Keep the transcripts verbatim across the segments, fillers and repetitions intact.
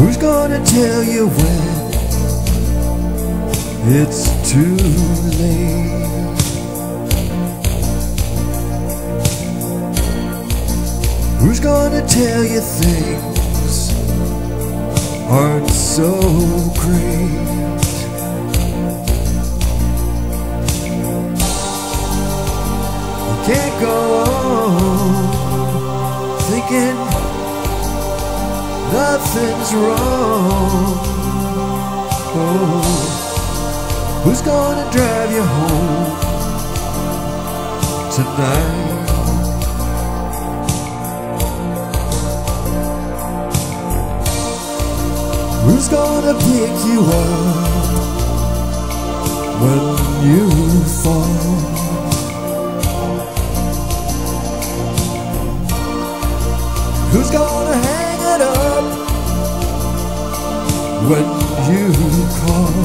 Who's gonna tell you when it's too late? Who's gonna tell you things aren't so great? You can't go on thinking nothing's wrong. Oh, who's gonna drive you home tonight? Who's gonna pick you up when you fall? Who's gonna hang it up when you call?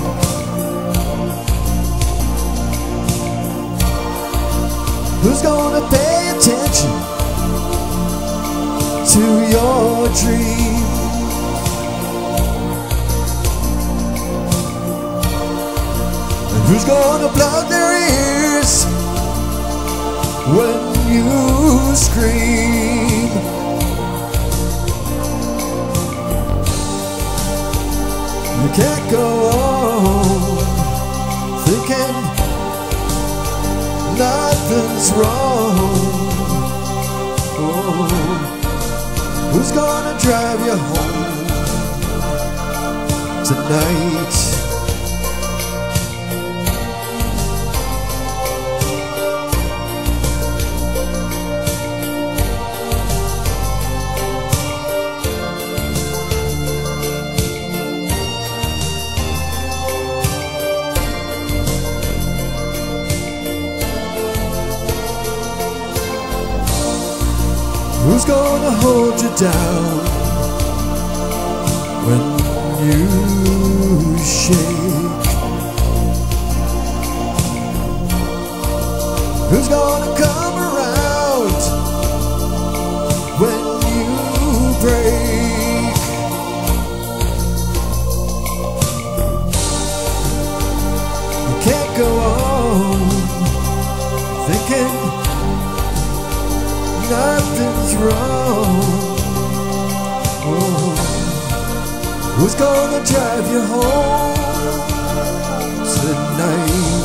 Who's gonna pay attention to your dreams? And who's gonna plug their ears when you scream? You can't go on thinking nothing's wrong. Oh, who's gonna drive you home tonight? Who's gonna hold you down when you shake? Who's gonna come around when you break? You can't go on thinking nothing's wrong. Oh, who's gonna drive you home tonight?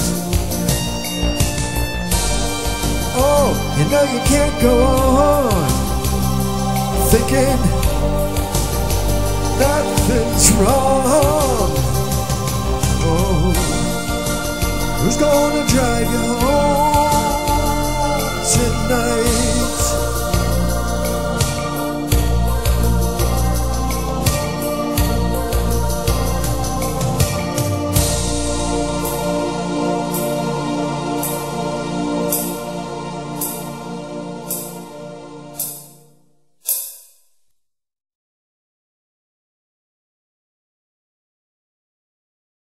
Oh, you know you can't go on thinking nothing's wrong. Oh, who's gonna drive you home tonight?